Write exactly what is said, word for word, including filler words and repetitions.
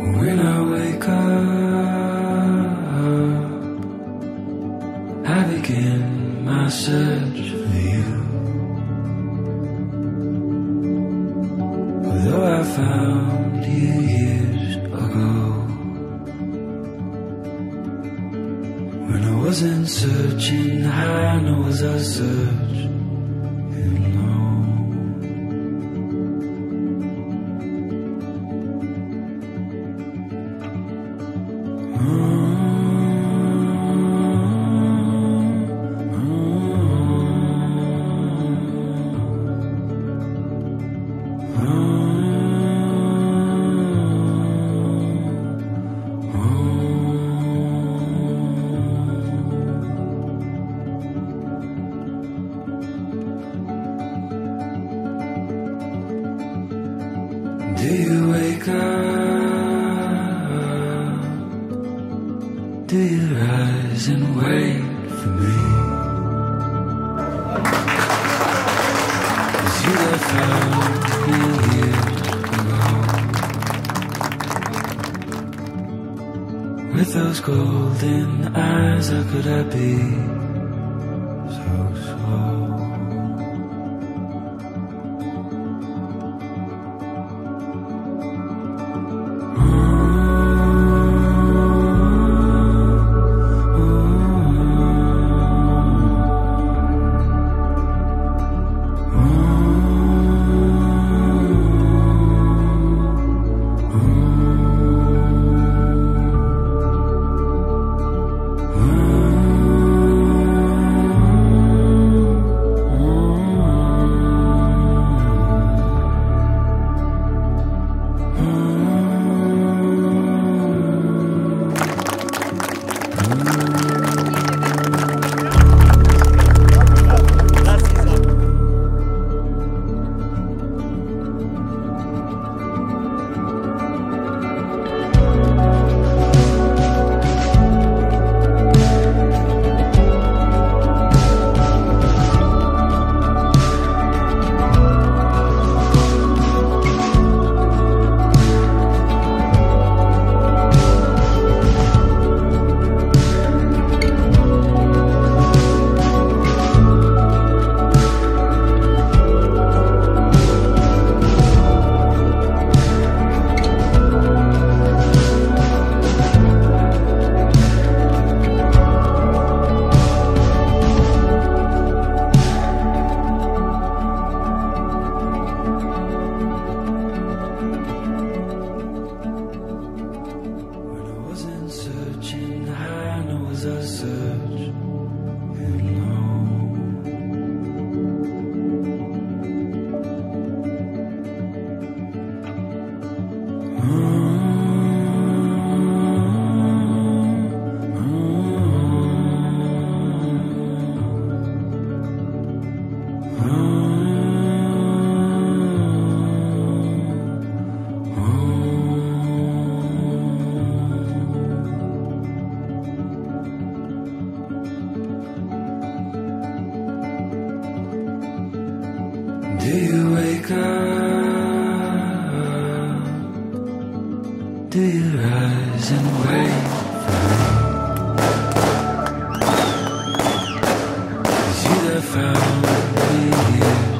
When I wake up, I begin my search for you. Although I found you years ago, when I wasn't searching high, nor was I searching low. Do you wake up? Do you rise and wait for me? As you have found me years ago, with those golden eyes, how could I be so slow? Searching high, nor was I searching low. Do you wake up? Do you rise and wait for me? As you have found me here